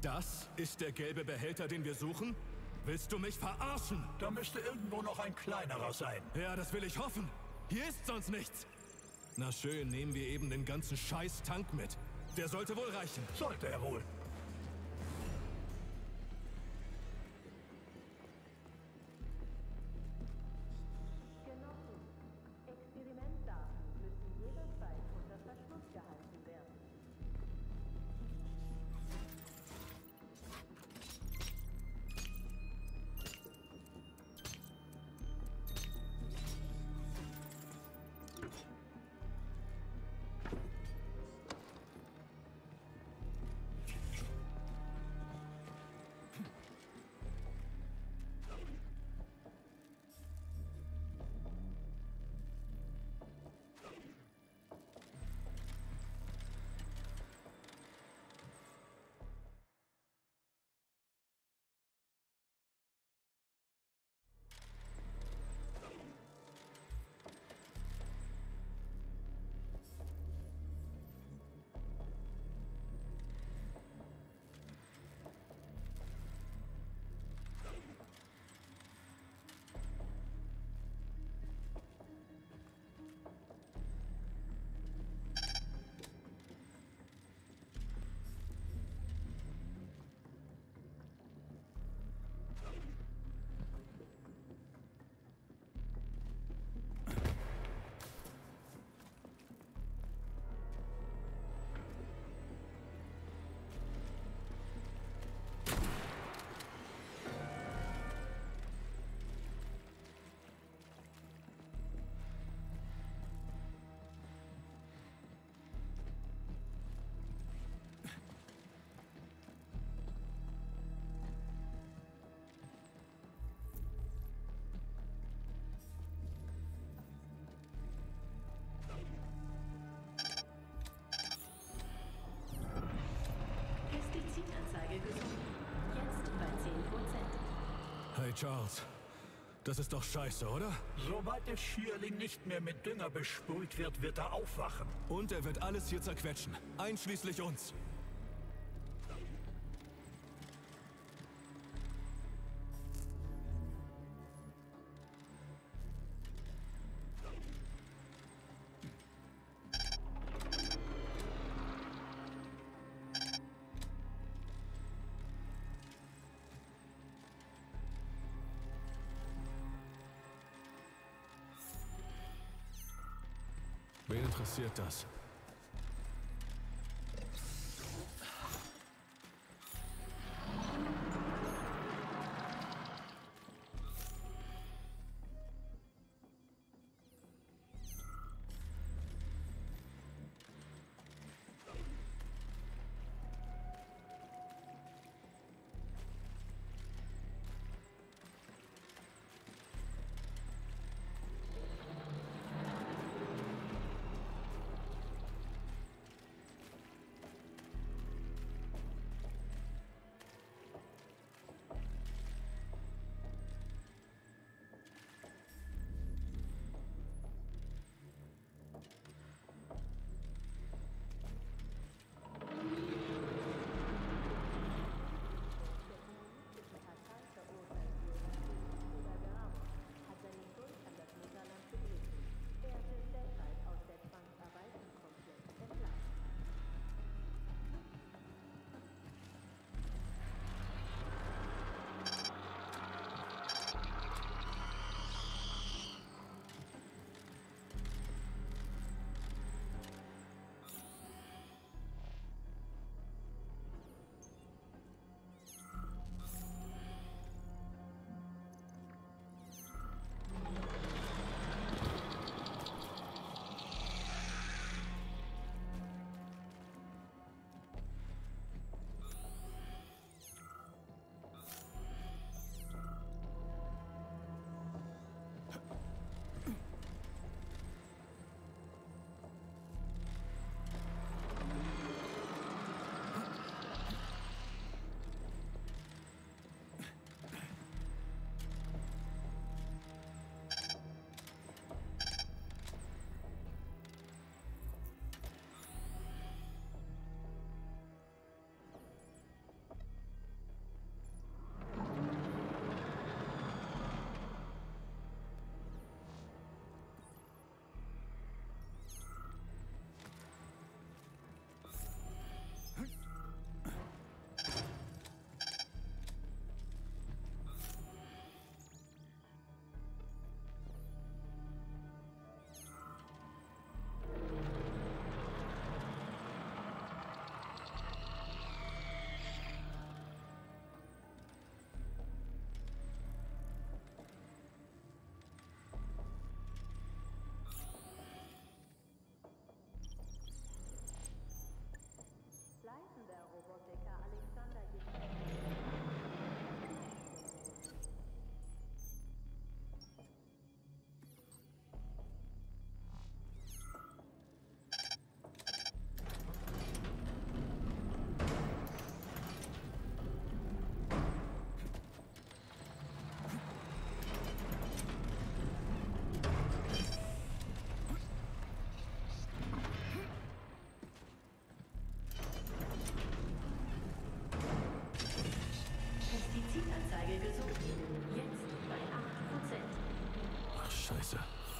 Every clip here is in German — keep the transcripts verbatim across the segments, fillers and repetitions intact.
Das ist der gelbe Behälter, den wir suchen? Willst du mich verarschen? Da müsste irgendwo noch ein kleinerer sein. Ja, das will ich hoffen. Hier ist sonst nichts. Na schön, nehmen wir eben den ganzen Scheiß-Tank mit. Der sollte wohl reichen. Sollte er wohl. Hey Charles, das ist doch scheiße, oder? Sobald der Schierling nicht mehr mit Dünger besprüht wird, wird er aufwachen. Und er wird alles hier zerquetschen, einschließlich uns. Wen interessiert das? Pestizid-Anzeige gesucht. Jetzt bei acht Prozent. Ach, scheiße.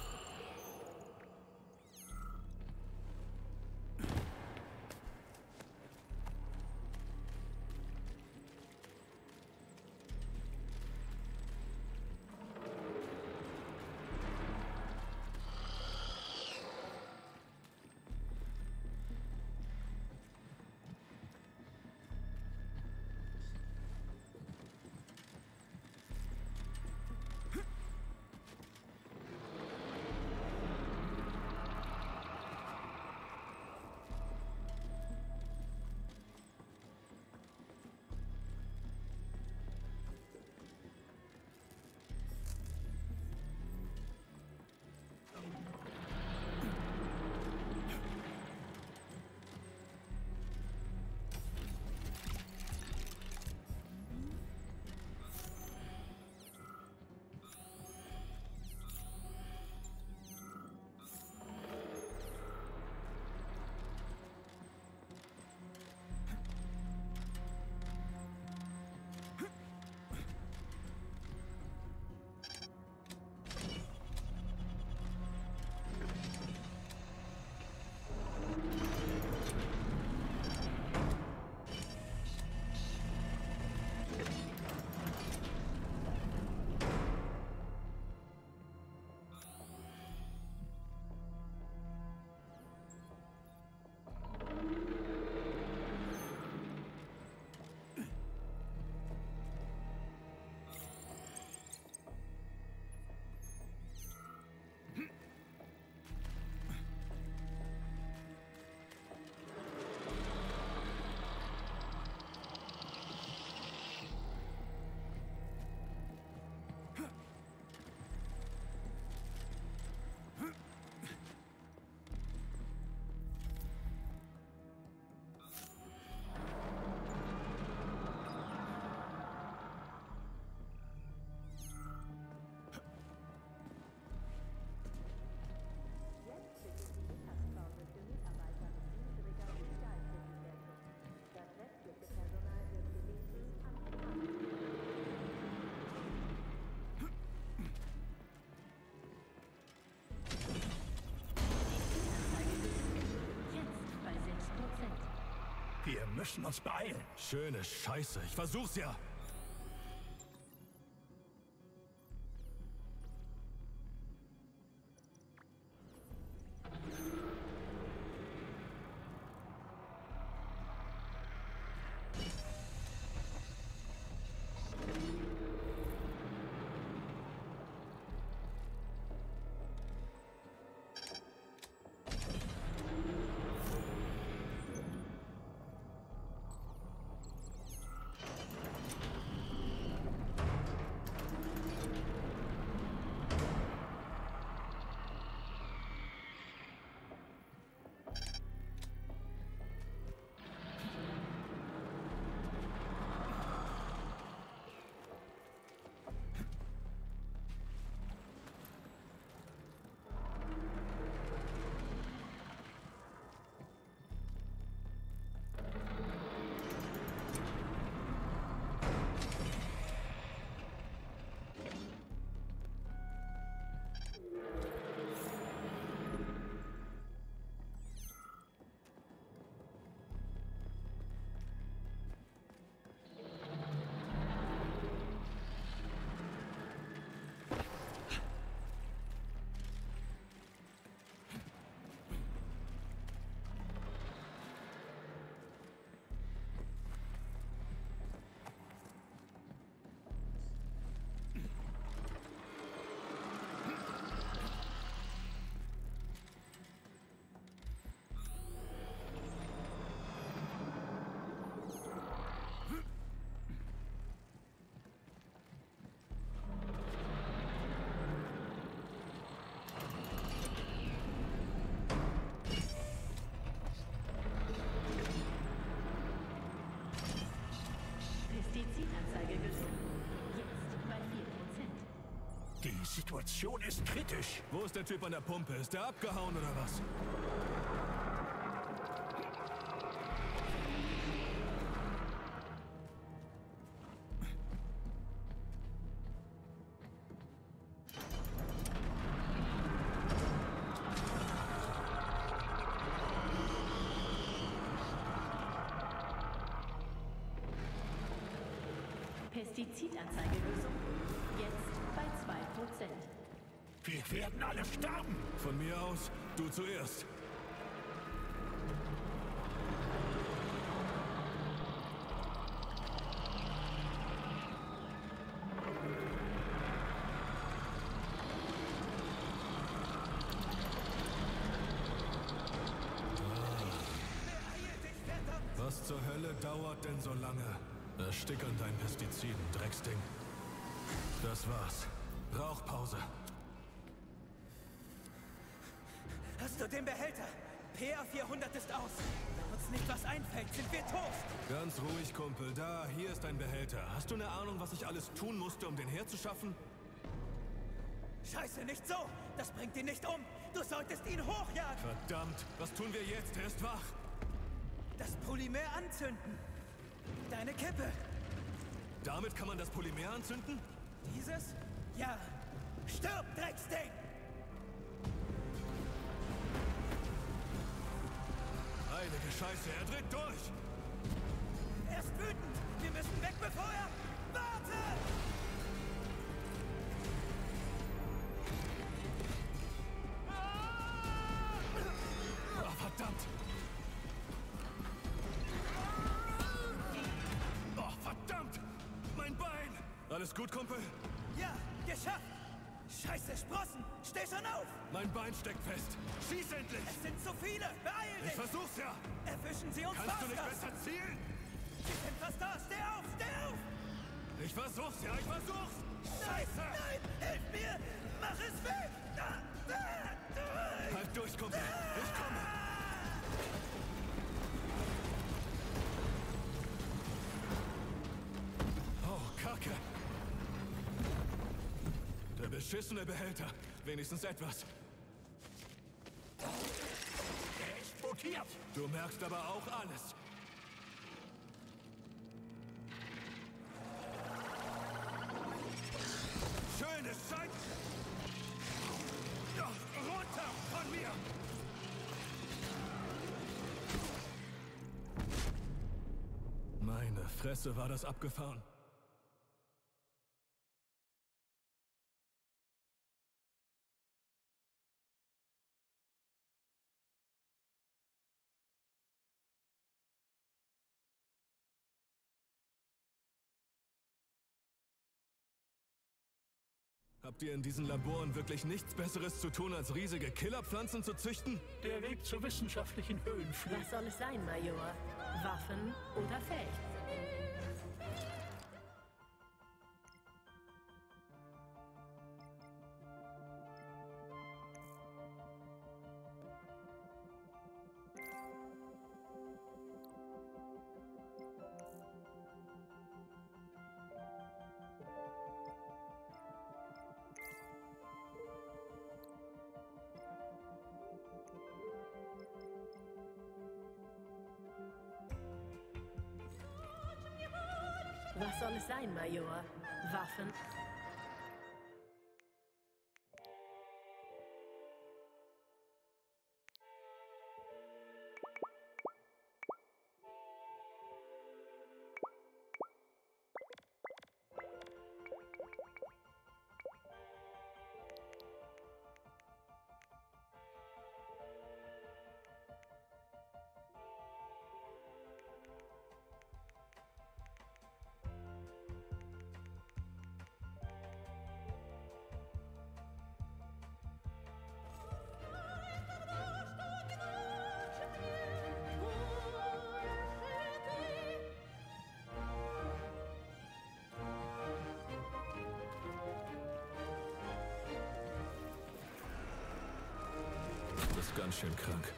Wir müssen uns beeilen. Schöne Scheiße. Ich versuch's ja. Pestizid-Anzeige gesucht. Jetzt bei vier Prozent. Die Situation ist kritisch. Wo ist der Typ an der Pumpe? Ist der abgehauen oder was? Pestizidanzeigelösung jetzt bei zwei Prozent. Wir werden alle sterben. Von mir aus, du zuerst. Was zur Hölle dauert denn so lange? Erstick an deinen Pestiziden, Drecksding. Das war's. Rauchpause. Hast du den Behälter? P A vierhundert ist aus. Wenn uns nicht was einfällt, sind wir Toast. Ganz ruhig, Kumpel. Da, hier ist dein Behälter. Hast du eine Ahnung, was ich alles tun musste, um den herzuschaffen? Scheiße, nicht so! Das bringt ihn nicht um! Du solltest ihn hochjagen! Verdammt! Was tun wir jetzt? Er ist wach! Das Polymer anzünden! Deine Kippe! Damit kann man das Polymer anzünden? Dieses? Ja! Stirb, Drecksding! Heilige Scheiße, er dreht durch! Er ist wütend! Wir müssen weg, bevor er... Warte! Oh, verdammt! Oh, verdammt! Mein Bein! Alles gut, Kumpel? Ja, geschafft! Scheiße, Sprossen! Steh schon auf! Mein Bein steckt fest! Schieß endlich! Es sind zu viele! Beeil Ich dich! versuch's ja! Erwischen Sie uns Kannst fast du nicht das. besser zielen? Sie sind fast da! Steh auf! Steh auf! Ich versuch's ja, ich versuch's! Scheiße! Nein! Hilf mir! Mach es weg! Da, da, durch! Halt durch, Kumpel! Ich komme! Oh, Kacke! Der beschissene Behälter. Wenigstens etwas. Er explodiert. Du merkst aber auch alles. Schöne Scheiße! Doch, runter von mir! Meine Fresse, war das abgefahren. Habt ihr in diesen Laboren wirklich nichts Besseres zu tun, als riesige Killerpflanzen zu züchten? Der Weg zur wissenschaftlichen Höhenflug. Was soll es sein, Major? Waffen oder Feld? Was soll es sein, Major? Waffen? Das ist ganz schön krank.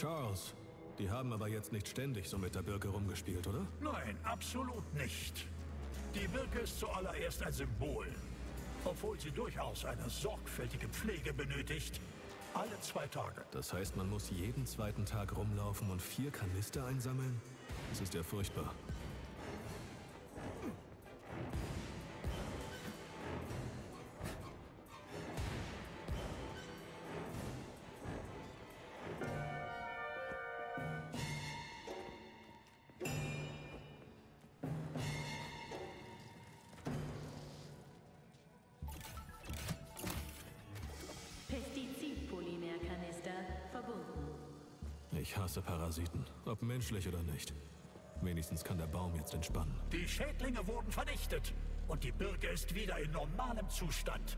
Charles, die haben aber jetzt nicht ständig so mit der Birke rumgespielt, oder? Nein, absolut nicht. Die Birke ist zuallererst ein Symbol. Obwohl sie durchaus eine sorgfältige Pflege benötigt. Alle zwei Tage. Das heißt, man muss jeden zweiten Tag rumlaufen und vier Kanister einsammeln? Das ist ja furchtbar. Ich hasse Parasiten, ob menschlich oder nicht. Wenigstens kann der Baum jetzt entspannen. Die Schädlinge wurden vernichtet und die Birke ist wieder in normalem Zustand.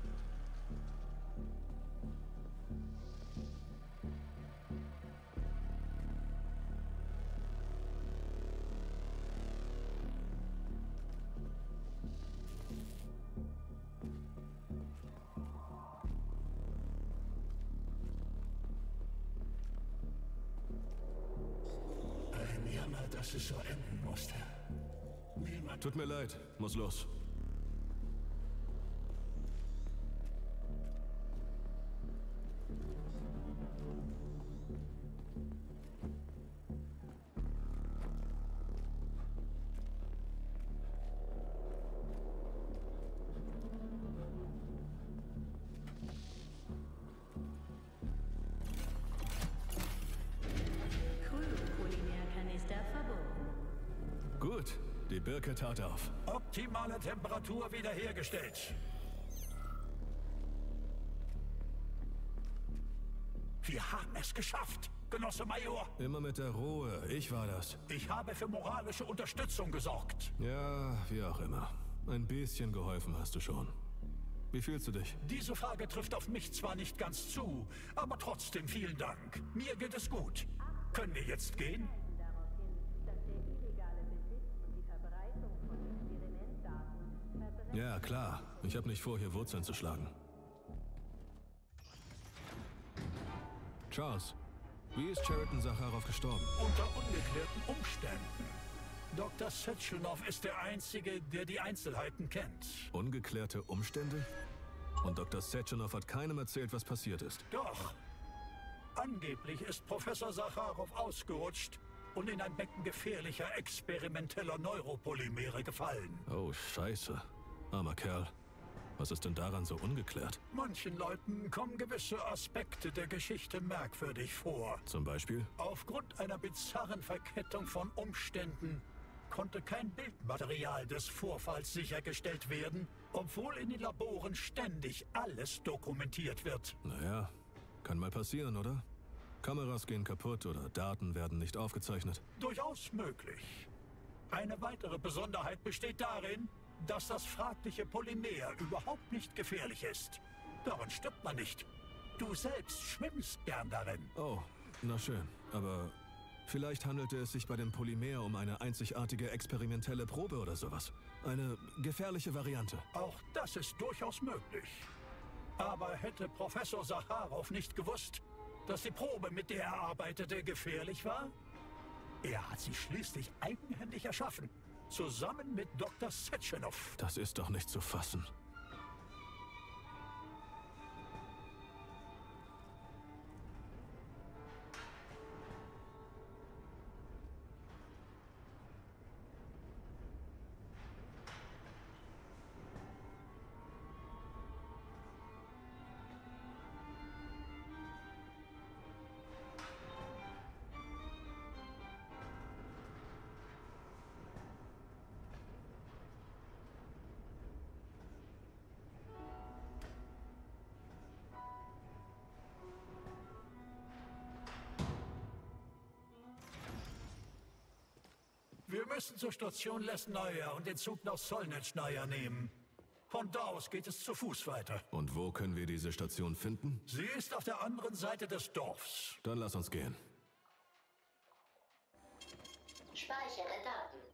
Dass es so enden musste. Niemand. Tut mir leid, muss los. Gut, die Birke tat auf. Optimale Temperatur wiederhergestellt. Wir haben es geschafft, Genosse Major. Immer mit der Ruhe, ich war das. Ich habe für moralische Unterstützung gesorgt. Ja, wie auch immer. Ein bisschen geholfen hast du schon. Wie fühlst du dich? Diese Frage trifft auf mich zwar nicht ganz zu, aber trotzdem vielen Dank. Mir geht es gut. Können wir jetzt gehen? Ja, klar. Ich habe nicht vor, hier Wurzeln zu schlagen. Charles, wie ist Cheriton Sacharov gestorben? Unter ungeklärten Umständen. Doktor Sechenov ist der Einzige, der die Einzelheiten kennt. Ungeklärte Umstände? Und Doktor Sechenov hat keinem erzählt, was passiert ist? Doch. Angeblich ist Professor Sacharov ausgerutscht und in ein Becken gefährlicher experimenteller Neuropolymere gefallen. Oh, Scheiße. Armer Kerl. Was ist denn daran so ungeklärt? Manchen Leuten kommen gewisse Aspekte der Geschichte merkwürdig vor. Zum Beispiel? Aufgrund einer bizarren Verkettung von Umständen konnte kein Bildmaterial des Vorfalls sichergestellt werden, obwohl in den Laboren ständig alles dokumentiert wird. Naja, kann mal passieren, oder? Kameras gehen kaputt oder Daten werden nicht aufgezeichnet. Durchaus möglich. Eine weitere Besonderheit besteht darin, dass das fragliche Polymer überhaupt nicht gefährlich ist. Daran stirbt man nicht. Du selbst schwimmst gern darin. Oh, na schön. Aber vielleicht handelte es sich bei dem Polymer um eine einzigartige experimentelle Probe oder sowas. Eine gefährliche Variante. Auch das ist durchaus möglich. Aber hätte Professor Sacharov nicht gewusst, dass die Probe, mit der er arbeitete, gefährlich war? Er hat sie schließlich eigenhändig erschaffen. Zusammen mit Doktor Sechenov. Das ist doch nicht zu fassen. Wir müssen zur Station Lesnaya und den Zug nach Solnitschnaja nehmen. Von da aus geht es zu Fuß weiter. Und wo können wir diese Station finden? Sie ist auf der anderen Seite des Dorfs. Dann lass uns gehen. Speichere Daten.